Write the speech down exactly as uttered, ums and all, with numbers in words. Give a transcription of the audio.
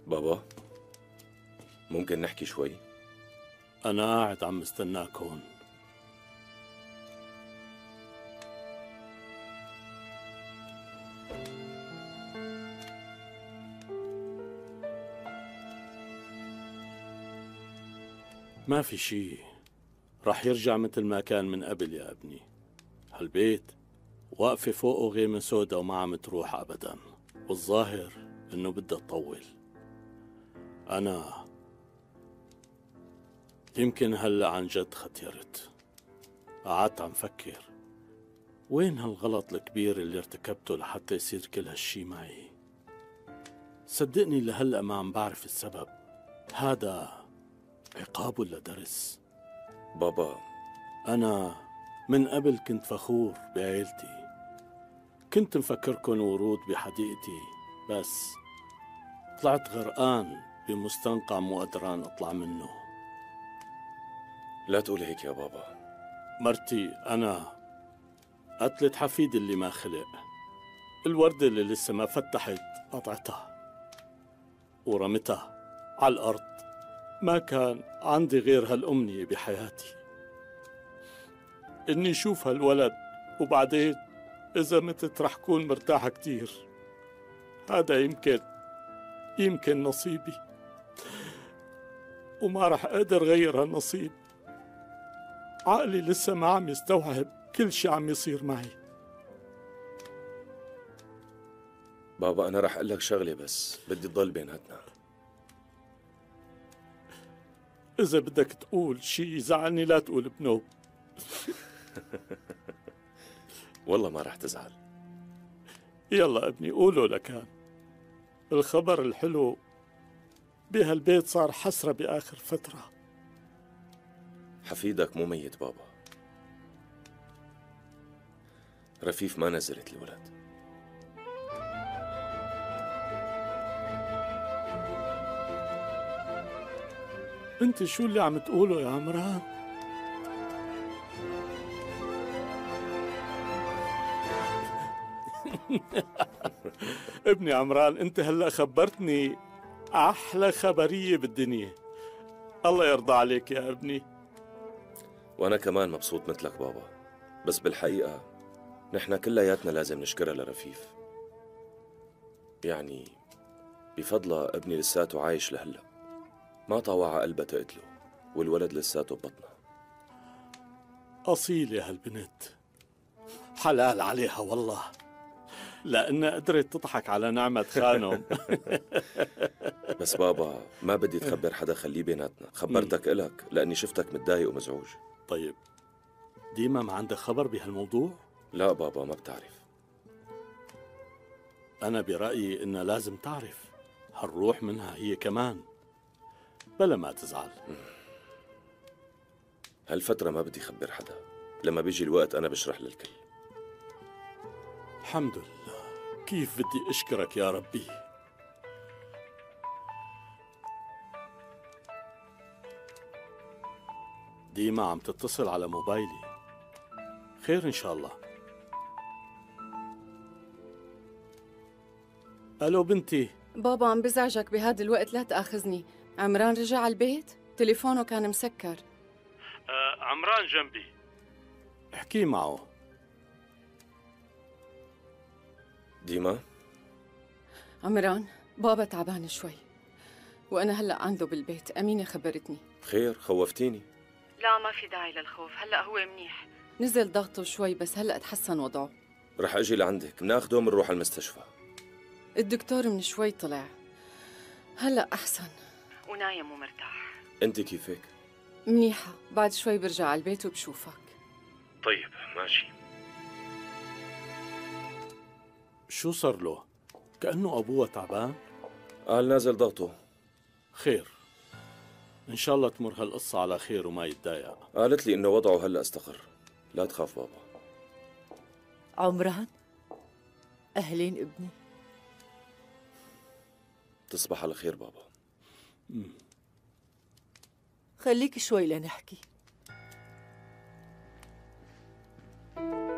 بابا، ممكن نحكي شوي؟ أنا قاعد عم استناك هون. ما في شي رح يرجع مثل ما كان من قبل يا ابني. هالبيت واقفة فوقه غيمة سودا وما عم تروح أبدا، والظاهر إنه بدها تطول. أنا يمكن هلأ عن جد ختيرت، قعدت عم فكر وين هالغلط الكبير اللي ارتكبته لحتى يصير كل هالشي معي. صدقني لهلأ ما عم بعرف السبب. هذا عقاب ولا درس؟ بابا، أنا من قبل كنت فخور بعيلتي، كنت مفكركن ورود بحديقتي، بس طلعت غرقان بمستنقع مو قدران أطلع منه. لا تقول هيك يا بابا. مرتي أنا قتلت حفيدي اللي ما خلق، الوردة اللي لسه ما فتحت قطعتها ورمتها على الأرض. ما كان عندي غير هالأمنية بحياتي، إني شوف هالولد، وبعدين إذا متت رح كون مرتاحة كتير. هذا يمكن يمكن نصيبي، وما رح أقدر غير هالنصيب. عقلي لسه ما عم يستوعب كل شي عم يصير معي. بابا، أنا رح أقول لك شغلة بس بدي تضل بيناتنا. إذا بدك تقول شي يزعلني لا تقول بنوب. والله ما رح تزعل. يلا ابني قولوا لكان. الخبر الحلو بهالبيت صار حسرة بآخر فترة. حفيدك مو ميت بابا، رفيف ما نزلت الولد. انت شو اللي عم تقوله يا عمران؟ ابني عمران، انت هلأ خبرتني احلى خبرية بالدنيا. الله يرضى عليك يا ابني. وأنا كمان مبسوط مثلك بابا، بس بالحقيقة نحن كلياتنا لازم نشكرها لرفيف. يعني بفضلها ابني لساته عايش لهلأ، ما طاوع قلبها تقتله، والولد لساته ببطنها. أصيلة هالبنت، حلال عليها والله، لأنها قدرت تضحك على نعمة خانم. بس بابا ما بدي تخبر حدا، خليه بيناتنا. خبرتك إلك لأني شفتك متضايق ومزعوج. طيب ديما ما عندك خبر بهالموضوع؟ لا بابا، ما بتعرف. أنا برأيي إنها لازم تعرف، هالروح منها هي كمان، بلا ما تزعل. هالفترة ما بدي خبر حدا، لما بيجي الوقت أنا بشرح للكل. الحمد لله. كيف بدي أشكرك يا ربي. ديما عم تتصل على موبايلي، خير إن شاء الله. ألو بنتي. بابا عم بزعجك بهذا الوقت، لا تأخذني. عمران رجع على البيت؟ تليفونه كان مسكر. آه عمران جنبي، احكي معه. ديما؟ عمران، بابا تعبان شوي، وأنا هلأ عنده بالبيت. أمينة خبرتني. خير؟ خوفتيني. لا ما في داعي للخوف، هلأ هو منيح، نزل ضغطه شوي بس هلأ تحسن وضعه. رح أجي لعندك، بناخده ومنروح على المستشفى. الدكتور من شوي طلع، هلأ أحسن ونايم ومرتاح. أنت كيفك؟ منيحة، بعد شوي برجع على البيت وبشوفك. طيب ماشي. شو صار له؟ كأنه أبوه تعبان؟ قال نازل ضغطه. خير، إن شاء الله تمر هالقصة على خير وما يتضايق. قالت لي إنه وضعه هلأ استقر، لا تخاف بابا. عمران، أهلين ابني. تصبح على خير بابا. مم. خليك شوي لنحكي.